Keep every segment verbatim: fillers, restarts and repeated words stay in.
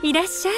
いらっしゃい。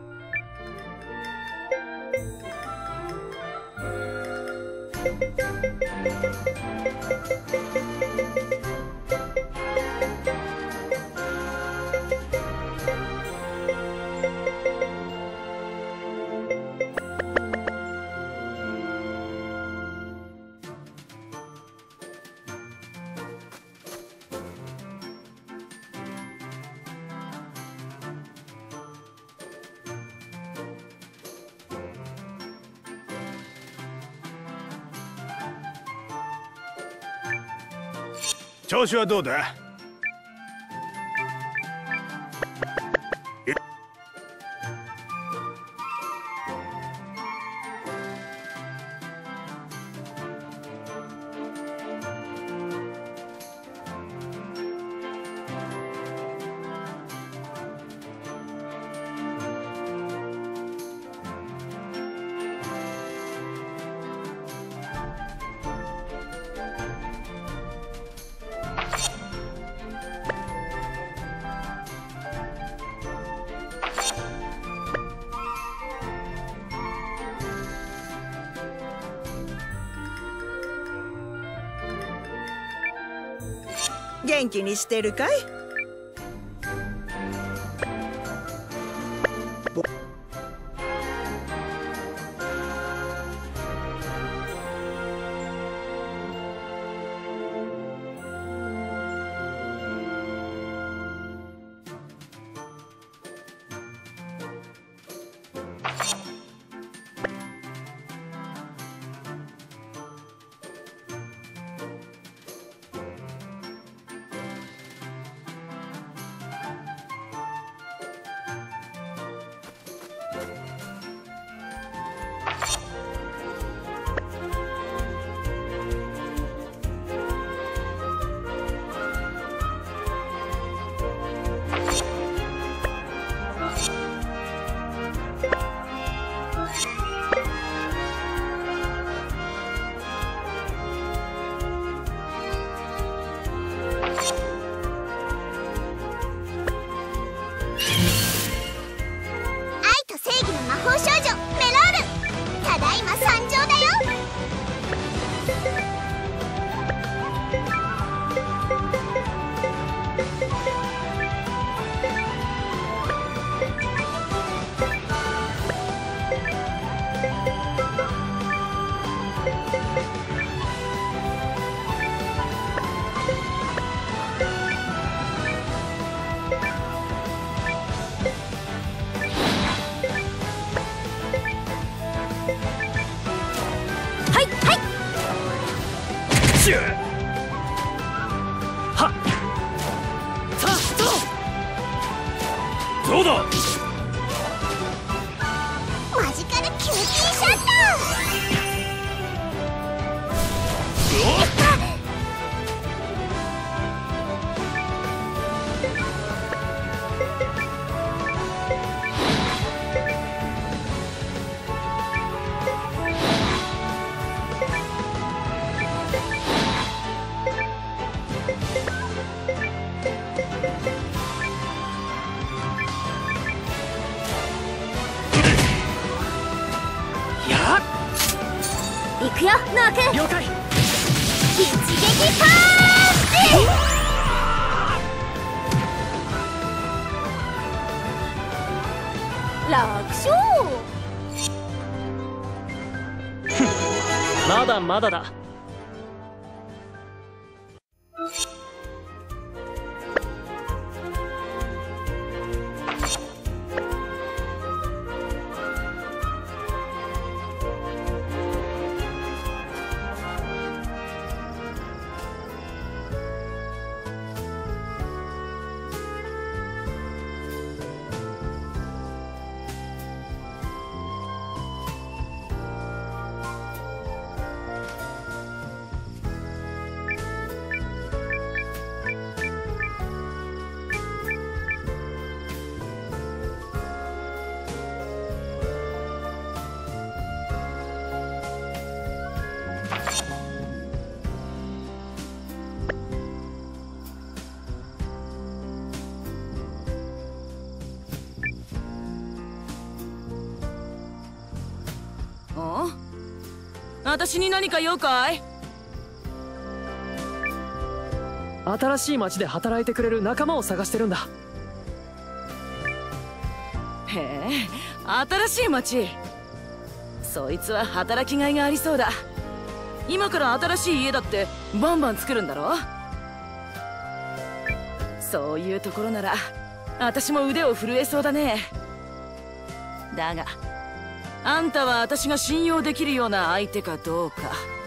調子はどうだ？ 元気にしてるかい？ どうだ？ マジカルキューティーシャッタ行くよ、ノー君。 了解。 一撃パンチ。 楽勝。 まだまだだ。 はあ、私に何か用かい？ 新しい町で働いてくれる仲間を探してるんだ。 へえ、新しい町。そいつは働きがいがありそうだ。今から新しい家だってバンバン作るんだろ？そういうところなら私も腕を震えそうだね。だがあんたは私が信用できるような相手かどうか。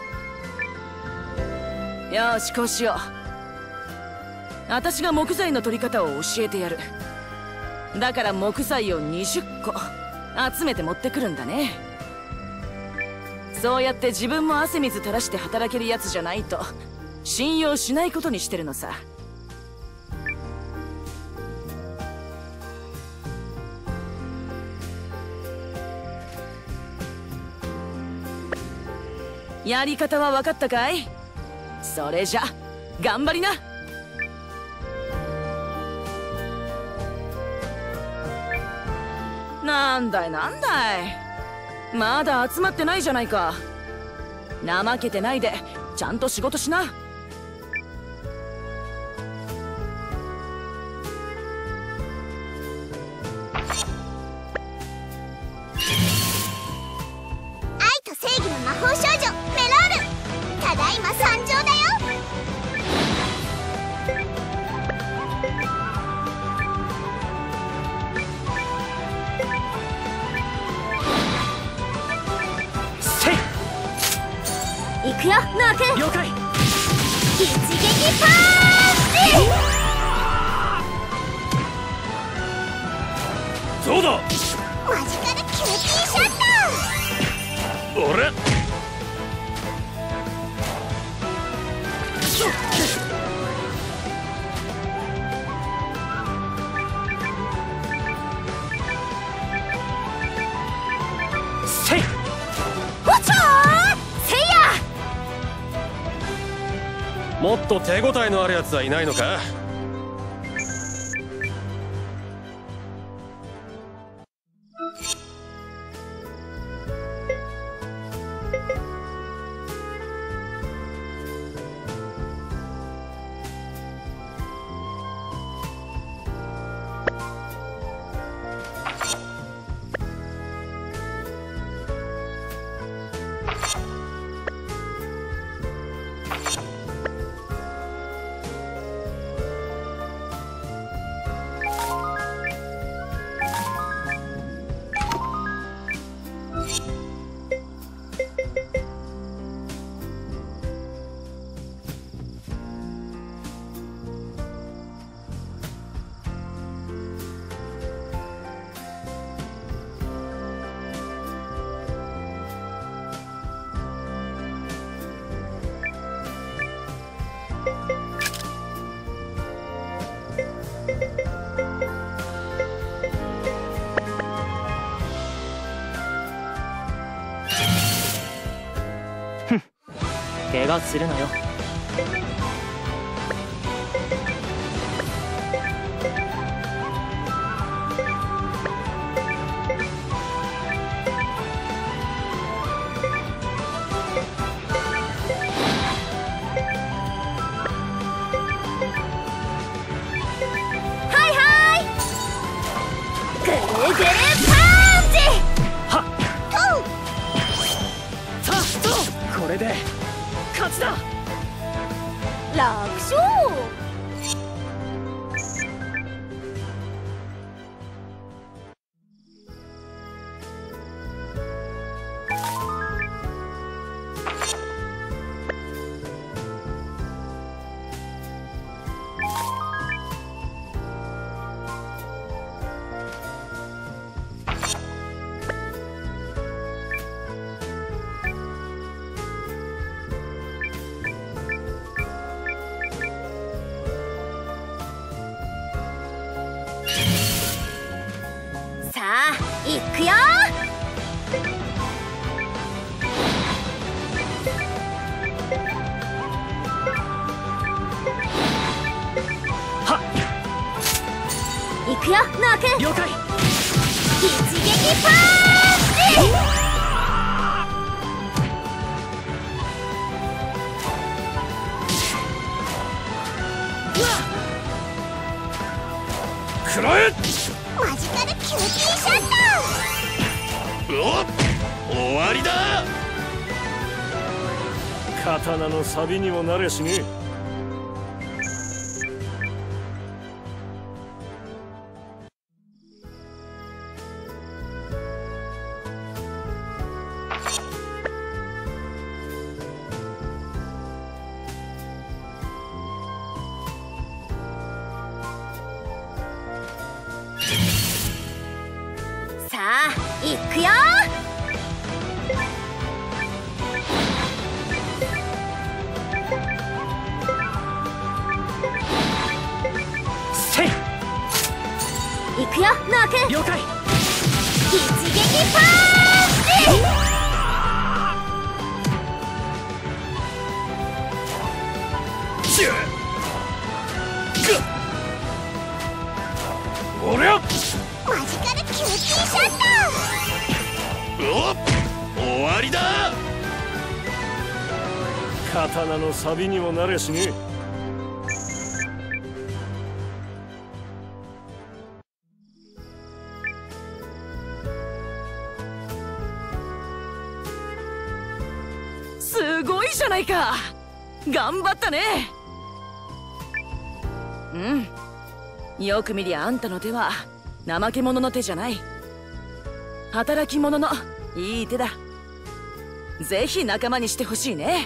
よし、こうしよう。私が木材の取り方を教えてやる。だから木材をにじゅっこ集めて持ってくるんだね。そうやって自分も汗水垂らして働けるやつじゃないと信用しないことにしてるのさ。やり方は分かったかい？それじゃ頑張りな。なんだいなんだい、まだ集まってないじゃないか。怠けてないでちゃんと仕事しな。 行くよ、ノーク。 了解。 一撃パンチ。 そうだ。 マジカルキューティーシャッター。 俺せい。 おちょーせいや。 もっと手応えのあるやつはいないのか？ 怪我するなよ。 はいはい。ぐるぐるパンチ。 はっ。さあ、これで勝ちだ。 楽勝。さあ、行くよ。 はっ。 行くよ、ノーク。 了解。 一撃パンチ。 刀の錆にもなれしね。 さあ行くよ。 せい。 行くよノー君。 了解。 一撃パンチ。 おりゃマジカルキューティーシャッタお終わりだ。刀の錆にもなれしね。 すごいじゃないか。頑張ったね。うん、よく見りゃあんたの手は怠け者の手じゃない。働き者のいい手だ。ぜひ仲間にしてほしいね。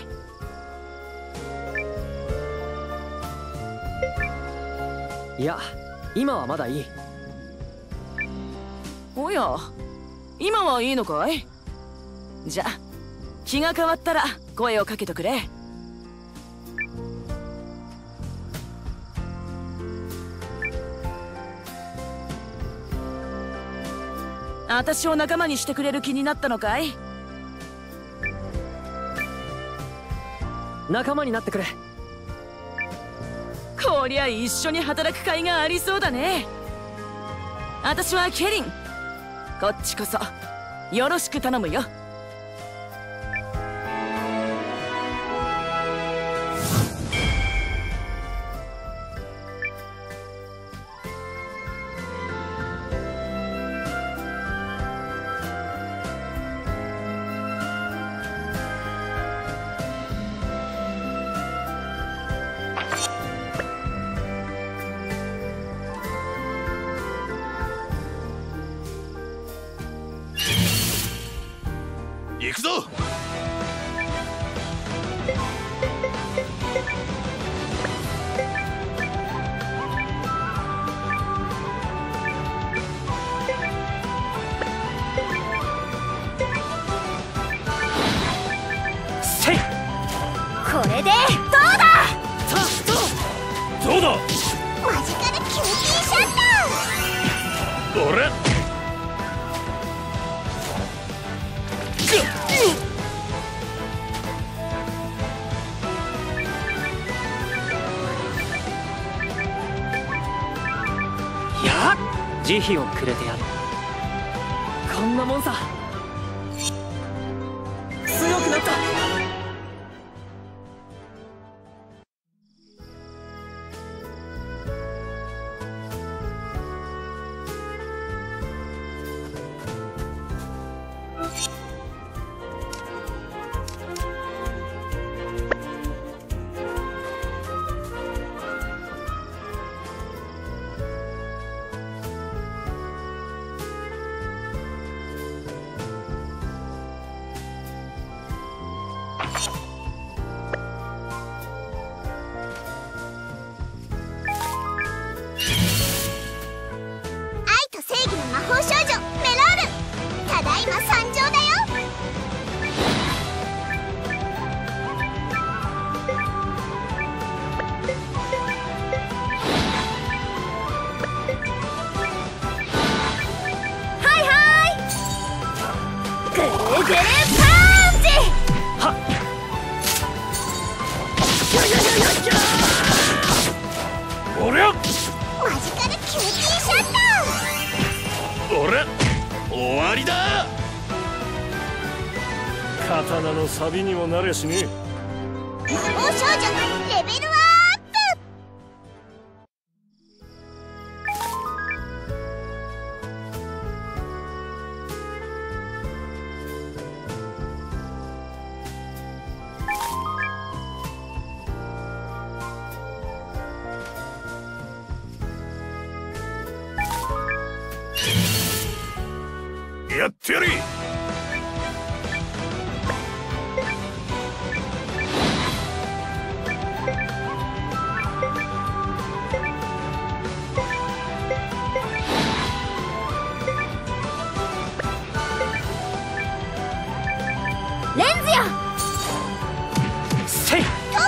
いや、今はまだいい。 おや、今はいいのかい？じゃあ気が変わったら声をかけとくれ。私を仲間にしてくれる気になったのかい？ 仲間になってくれ。 こりゃ一緒に働く甲斐がありそうだね。私はケリン。こっちこそよろしく頼むよ。 行くぞ。 せい。 これでどうだ。 さあどうだ。 マジカルキューティーシャッター。 俺慈悲をくれてやる。こんなもんさ。強くなった。 刀の錆にもなれしね。 魔法少女レベルアッてやれ。 レンズよ。 せい。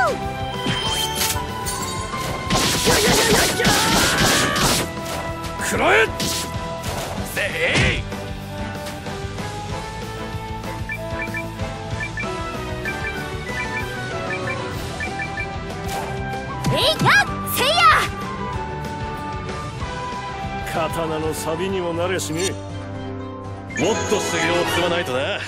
くらえ。せい。 えいやせいや。 刀の錆にもなれしね。もっと修行を積まないとな。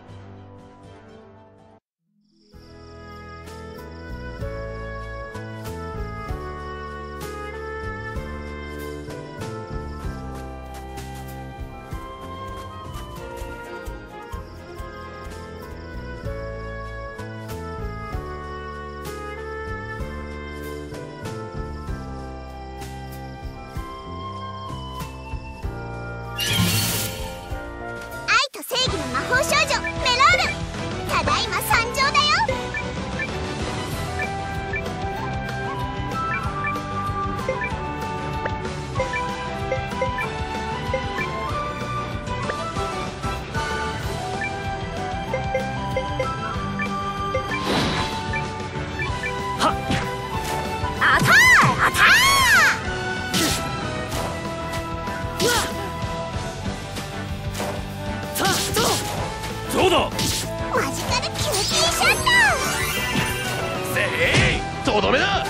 どうだ。 マジカルキューティーシャッター。 せい。とどめだ。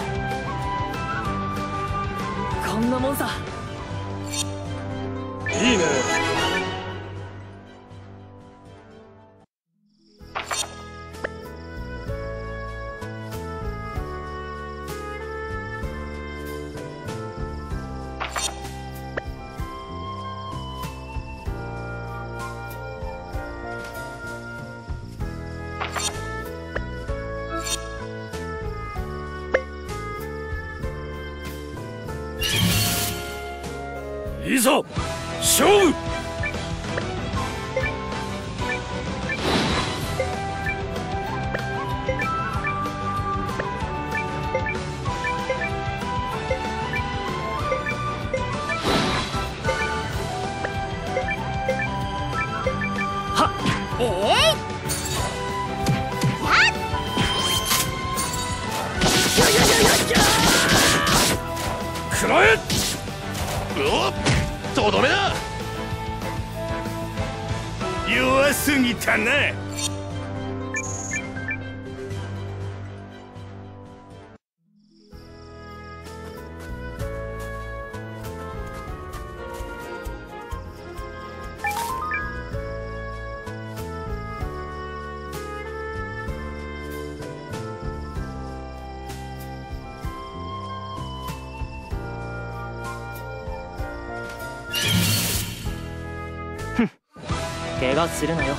こんなもんさ。 いいね。いざ勝負。 えい、 くらえ。おっ、とどめだ。弱すぎたな。 怪我するなよ。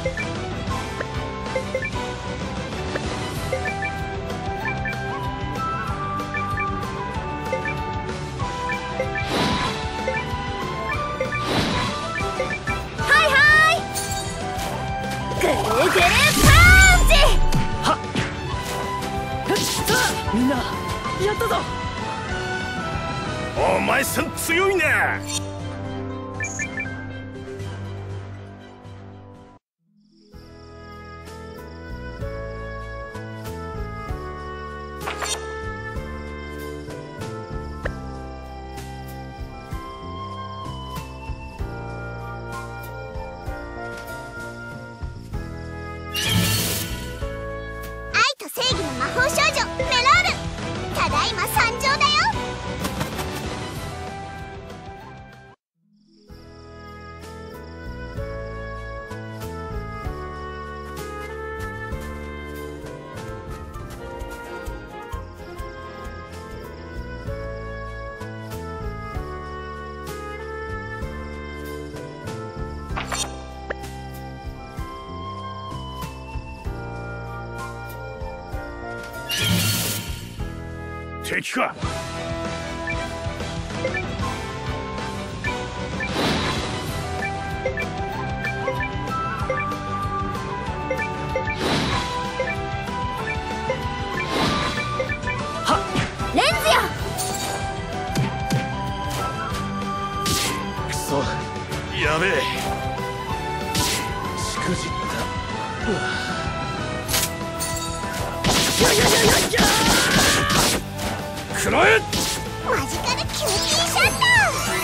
はいはい。ぐるぐるパンチ。 はっ、みんなやったぞ。 お前さん強いな。敵か。 食らえ。 マジカルキューティーシャッタ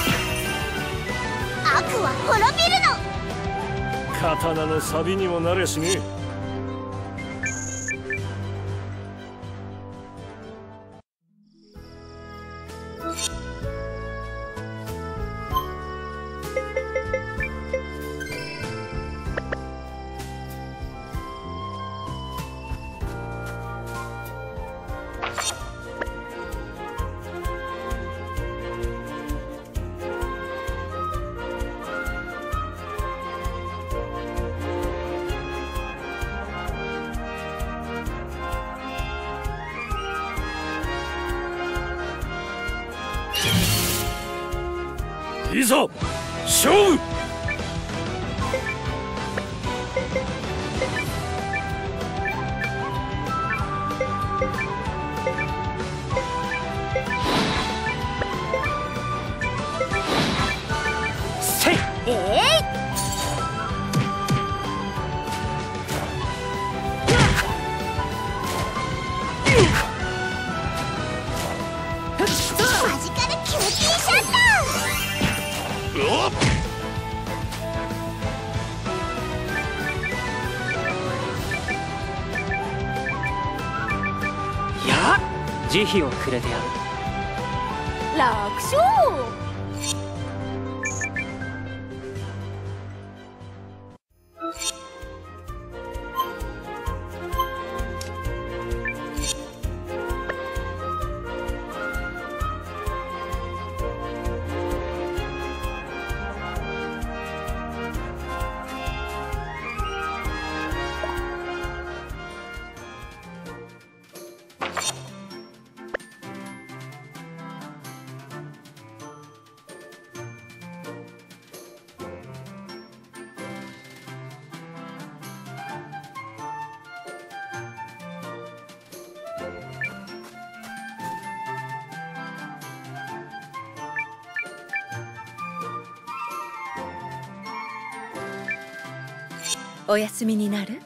ー。悪は滅びるの。 刀の錆にもなれしね。いざ勝負。 せい。 えい、 マジカルキューティーシャッター。 うわっ。 やっ慈悲をくれてやる。 楽勝。 お休みになる？